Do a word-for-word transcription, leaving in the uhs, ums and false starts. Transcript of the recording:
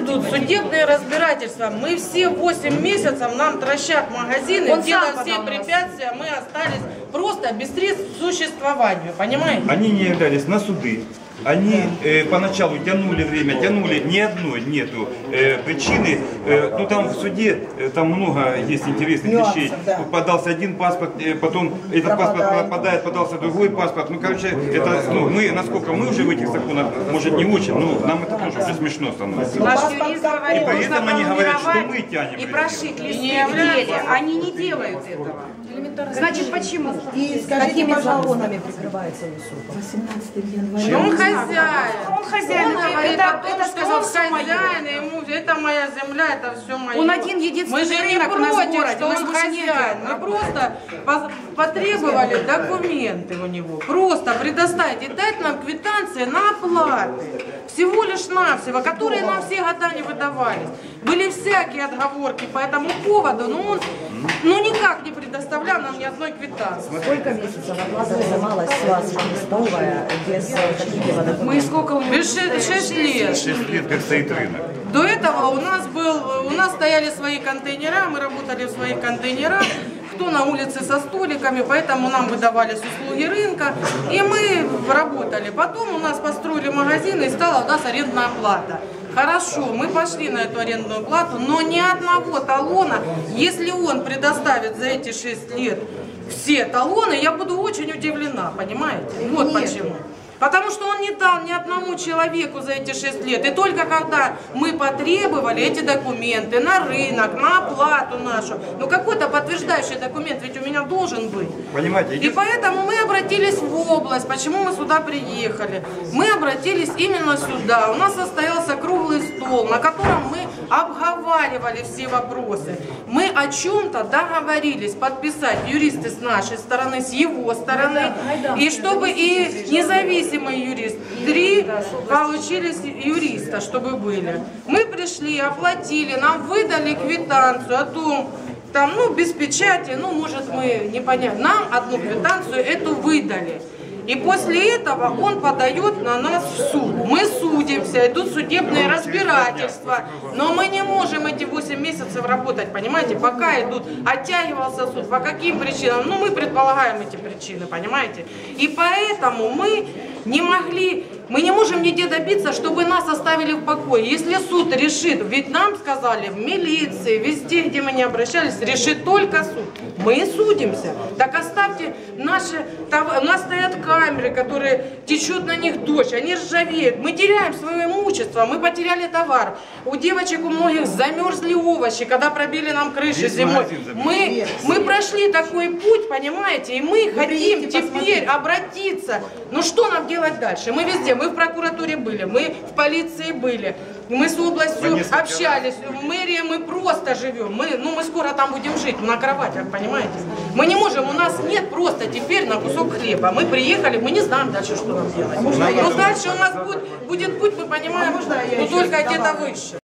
идут судебные разбирательства. Мы все восемь месяцев, нам трощат магазины, делая все препятствия, мы остались просто без средств к существованию, понимаете? Они не являлись на суды. Они э, поначалу тянули время, тянули, ни одной нету э, причины. Э, ну там в суде э, там много есть интересных Нюансов, вещей. да. Подался один паспорт, э, потом этот пропадает. паспорт пропадает, подался другой паспорт. Ну короче, это, ну, мы, насколько мы уже в этих законах, может не очень, но нам это тоже уже смешно становится. Наш юрист говорит, И при нужно этом они говорят, что мы пронумеровать тянем и время. прошить листы в деле. Они не делают этого. Значит, почему? И скажите, пожалуйста, прикрывается Юсупов. Ну, он хозяин. Он хозяин. Он говорит Это, о том, это что сказал он все мое. хозяин, и ему, это моя земля, это все мое. Он один единственный Мы же не рынок у нас в против, городе, что у нас он больше хозяин. негде Мы просто потребовали документы у него. Просто предоставить и дать нам квитанции на оплаты. Всего лишь навсего, которые нам все года не выдавались. Были всякие отговорки по этому поводу, но он ну, никак не предоставлял нам ни одной квитанции. Сколько месяцев оплата взималась с вас новая, без каких-либо документов? Мы сколько у него? Без шесть лет. Шесть лет, как стоит рынок. До этого у нас был, у нас стояли свои контейнера, мы работали в своих контейнерах, кто на улице со столиками, поэтому нам выдавались услуги рынка, и мы работали. Потом у нас построили магазин, и стала у нас арендная плата. Хорошо, мы пошли на эту арендную плату, но ни одного талона, если он предоставит за эти шесть лет все талоны, я буду очень удивлена, понимаете? Вот почему. Потому что он не дал ни одному человеку за эти шесть лет. И только когда мы потребовали эти документы на рынок, на оплату нашу, ну какой-то подтверждающий документ ведь у меня должен быть. Понимаете? И поэтому мы обратились в область. Почему мы сюда приехали? Мы обратились именно сюда. У нас состоялся круглый стол, на котором мы обговаривали все вопросы. Мы о чем-то договорились подписать юристы с нашей стороны, с его стороны. И чтобы и независимые юрист, три получились юриста, чтобы были. Мы пришли, оплатили, нам выдали квитанцию о том, там, ну, без печати, ну, может, мы не понятно. Нам одну квитанцию эту выдали. И после этого он подает на нас в суд. Мы судимся, идут судебные разбирательства. Но мы не можем эти восемь месяцев работать, понимаете, пока идут, оттягивался суд. По каким причинам? Ну, мы предполагаем эти причины, понимаете. И поэтому мы не могли, мы не можем нигде добиться, чтобы нас оставили в покое. Если суд решит, ведь нам сказали в милиции, везде, где мы не обращались, решит только суд. Мы судимся. Так оставьте наши, у нас стоят камеры, которые течет на них дождь, они ржавеют. Мы теряем свое имущество, мы потеряли товар. У девочек у многих замерзли овощи, когда пробили нам крыши зимой. Мы, мы прошли такой путь, понимаете, и мы хотим теперь обратиться. Ну что нам делать дальше? Мы везде, мы в прокуратуре были, мы в полиции были, мы с областью общались, в мэрии мы просто живем. Мы, ну мы скоро там будем жить, на кроватях, понимаете? Мы не можем, у нас нет просто теперь на кусок хлеба. Мы приехали, мы не знаем дальше, что нам делать. Но дальше у нас будет, будет путь, мы понимаем, но только где-то выше.